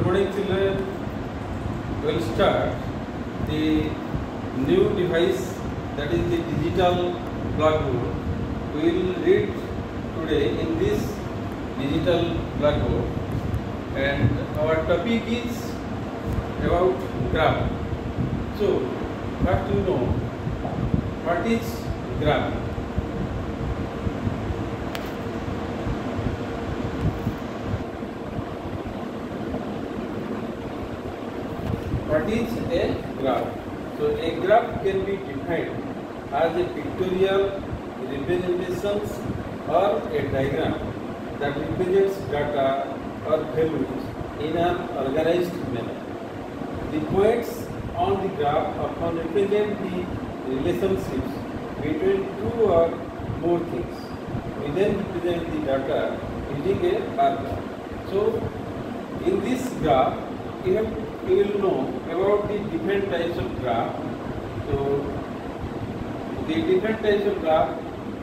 Good morning, children. We'll start the new device, that is the digital blackboard. We will read today in this digital blackboard, and our topic is about graph. So, first you know what is graph. What is a graph? So a graph can be defined as a pictorial representations or a diagram that represents data or values in an organized manner. The points on the graph often represent the relationships between two or more things. We then represent the data using a bar graph. So in this graph, you will know about the different types of graph. So the different types of graph,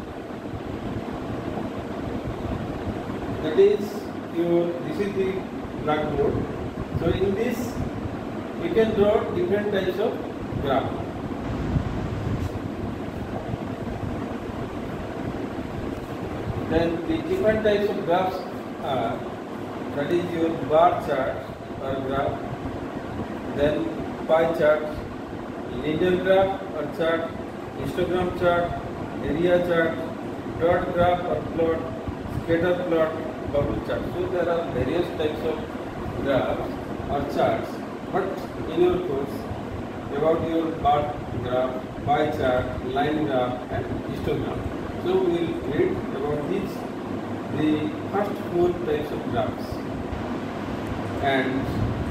that is this is the blackboard. So in this we can draw different types of graph. Then the different types of graphs are, that is your bar chart or graph, then pie chart, linear graph or chart, histogram chart, area chart, dot graph or plot, scatter plot, bubble chart. So there are various types of graphs or charts, but in your course about your bar graph, pie chart, line graph and histogram. So we will read about these, the first four types of graphs. And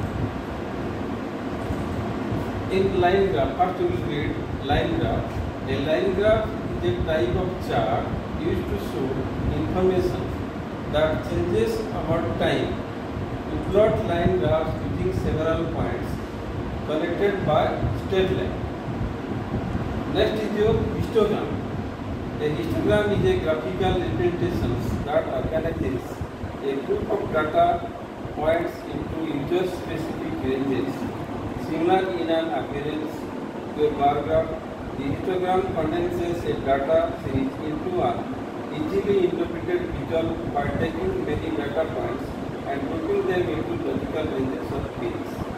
in line graph, first we will read line graph. A line graph is a type of chart used to show information that changes over time. We plot line graphs using several points connected by straight line. Next is your histogram. A histogram is a graphical representation that organizes a group of data points into user-specific ranges, similar in an appearance to a bar graph. The histogram condenses a data series into an easily interpreted visual by taking many data points and grouping them into logical ranges of pins.